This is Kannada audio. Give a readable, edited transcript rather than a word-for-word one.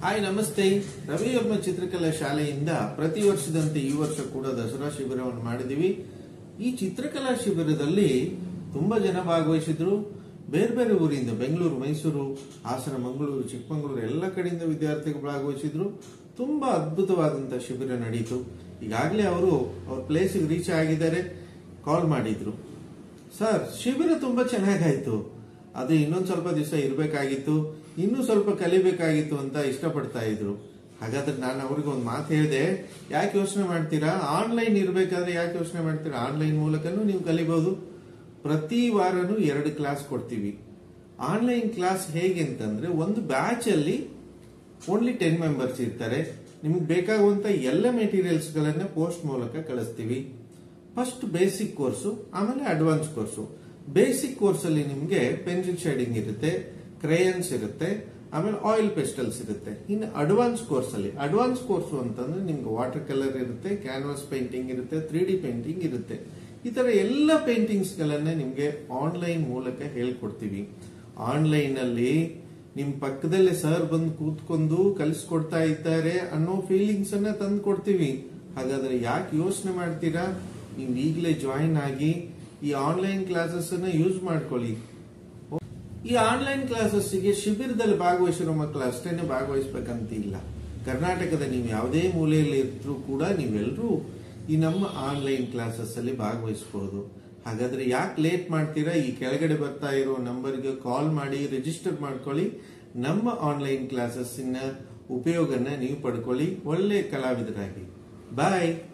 ಹಾಯ್ ನಮಸ್ತೆ. ರವಿವರ್ಮ ಚಿತ್ರಕಲಾ ಶಾಲೆಯಿಂದ ಪ್ರತಿ ವರ್ಷದಂತೆ ಈ ವರ್ಷ ಕೂಡ ದಸರಾ ಶಿಬಿರವನ್ನು ಮಾಡಿದೀವಿ. ಈ ಚಿತ್ರಕಲಾ ಶಿಬಿರದಲ್ಲಿ ತುಂಬಾ ಜನ ಭಾಗವಹಿಸಿದ್ರು. ಬೇರೆ ಬೇರೆ ಊರಿಂದ ಬೆಂಗಳೂರು, ಮೈಸೂರು, ಹಾಸನ, ಮಂಗಳೂರು, ಚಿಕ್ಕಮಗಳೂರು ಎಲ್ಲ ಕಡೆಯಿಂದ ವಿದ್ಯಾರ್ಥಿಗಳು ಭಾಗವಹಿಸಿದ್ರು. ತುಂಬಾ ಅದ್ಭುತವಾದಂತಹ ಶಿಬಿರ ನಡೀತು. ಈಗಾಗಲೇ ಅವರು ಅವ್ರ ಪ್ಲೇಸಿಗೆ ರೀಚ್ ಆಗಿದ್ದಾರೆ. ಕಾಲ್ ಮಾಡಿದ್ರು, ಸರ್ ಶಿಬಿರ ತುಂಬಾ ಚೆನ್ನಾಗಾಯ್ತು, ಅದು ಇನ್ನೊಂದು ಸ್ವಲ್ಪ ದಿವಸ ಇರಬೇಕಾಗಿತ್ತು, ಇನ್ನೂ ಸ್ವಲ್ಪ ಕಲಿಬೇಕಾಗಿತ್ತು ಅಂತ ಇಷ್ಟಪಡ್ತಾ ಇದ್ರು. ಹಾಗಾದ್ರೆ ನಾನು ಅವ್ರಿಗೆ ಒಂದು ಮಾತು ಹೇಳಿದೆ, ಯಾಕೆ ಯೋಚನೆ ಮಾಡ್ತೀರಾ, ಆನ್ಲೈನ್ ಇರಬೇಕಾದ್ರೆ ಯಾಕೆ ಯೋಚನೆ ಮಾಡ್ತೀರಾ, ಆನ್ಲೈನ್ ಮೂಲಕನೂ ನೀವು ಕಲಿಬಹುದು. ಪ್ರತಿ ವಾರನೂ 2 ಕ್ಲಾಸ್ ಕೊಡ್ತೀವಿ. ಆನ್ಲೈನ್ ಕ್ಲಾಸ್ ಹೇಗೆ ಅಂತಂದ್ರೆ, ಒಂದು ಬ್ಯಾಚ್ ಅಲ್ಲಿ ಓನ್ಲಿ 10 ಮೆಂಬರ್ಸ್ ಇರ್ತಾರೆ. ನಿಮ್ಗೆ ಬೇಕಾಗುವಂತ ಎಲ್ಲ ಮೆಟೀರಿಯಲ್ಸ್ ಗಳನ್ನ ಪೋಸ್ಟ್ ಮೂಲಕ ಕಳಿಸ್ತೀವಿ. ಫಸ್ಟ್ ಬೇಸಿಕ್ ಕೋರ್ಸು, ಆಮೇಲೆ ಅಡ್ವಾನ್ಸ್ ಕೋರ್ಸು. ಬೇಸಿಕ್ ಕೋರ್ಸ್ ಅಲ್ಲಿ ನಿಮ್ಗೆ ಪೆನ್ಸಿಲ್ ಶೇಡಿಂಗ್ ಇರುತ್ತೆ, ಕ್ರೇಯನ್ಸ್ ಇರುತ್ತೆ, ಆಮೇಲೆ ಆಯಿಲ್ ಪೆಸ್ಟಲ್ಸ್ ಇರುತ್ತೆ. ಇನ್ನು ಅಡ್ವಾನ್ಸ್ ಕೋರ್ಸ್ ಅಲ್ಲಿ, ಅಡ್ವಾನ್ಸ್ ಕೋರ್ಸ್ ಅಂತಂದ್ರೆ ನಿಮ್ಗೆ ವಾಟರ್ ಕಲರ್ ಇರುತ್ತೆ, ಕ್ಯಾನ್ವಾಸ್ ಪೇಂಟಿಂಗ್ ಇರುತ್ತೆ, 3D ಪೇಂಟಿಂಗ್ ಇರುತ್ತೆ. ಈ ತರ ಎಲ್ಲ ಪೇಂಟಿಂಗ್ಸ್ ಗಳನ್ನ ನಿಮ್ಗೆ ಆನ್ಲೈನ್ ಮೂಲಕ ಹೇಳ್ಕೊಡ್ತೀವಿ. ಆನ್ಲೈನ್ ಅಲ್ಲಿ ನಿಮ್ ಪಕ್ಕದಲ್ಲೇ ಸರ್ ಬಂದು ಕೂತ್ಕೊಂಡು ಕಲಿಸ್ಕೊಡ್ತಾ ಇದ್ದಾರೆ ಅನ್ನೋ ಫೀಲಿಂಗ್ಸ್ ಅನ್ನ ತಂದು ಕೊಡ್ತೀವಿ. ಹಾಗಾದ್ರೆ ಯಾಕೆ ಯೋಚನೆ ಮಾಡ್ತೀರಾ, ನೀವು ಈಗಲೇ ಜಾಯಿನ್ ಆಗಿ ಈ ಆನ್ಲೈನ್ ಕ್ಲಾಸಸ್ ಅನ್ನ ಯೂಸ್ ಮಾಡ್ಕೊಳ್ಳಿ. ಈ ಆನ್ಲೈನ್ ಕ್ಲಾಸಸ್ ಗೆ ಶಿಬಿರದಲ್ಲಿ ಭಾಗವಹಿಸಿರೋ ಮಕ್ಕಳು ಅಷ್ಟೇನೆ ಭಾಗವಹಿಸಬೇಕಂತ ಇಲ್ಲ. ಕರ್ನಾಟಕದ ನೀವು ಯಾವುದೇ ಮೂಲೆಯಲ್ಲಿ ಇದ್ರೂ ಕೂಡ ನೀವೆಲ್ಲರೂ ಈ ನಮ್ಮ ಆನ್ಲೈನ್ ಕ್ಲಾಸಸ್ ಅಲ್ಲಿ ಭಾಗವಹಿಸಬಹುದು. ಹಾಗಾದ್ರೆ ಯಾಕೆ ಲೇಟ್ ಮಾಡ್ತೀರಾ, ಈ ಕೆಳಗಡೆ ಬರ್ತಾ ಇರೋ ನಂಬರ್ಗೆ ಕಾಲ್ ಮಾಡಿ ರಿಜಿಸ್ಟರ್ ಮಾಡ್ಕೊಳ್ಳಿ. ನಮ್ಮ ಆನ್ಲೈನ್ ಕ್ಲಾಸಸ್ ಉಪಯೋಗನ ನೀವು ಪಡ್ಕೊಳ್ಳಿ, ಒಳ್ಳೆ ಕಲಾವಿದರಾಗಿ. ಬಾಯ್.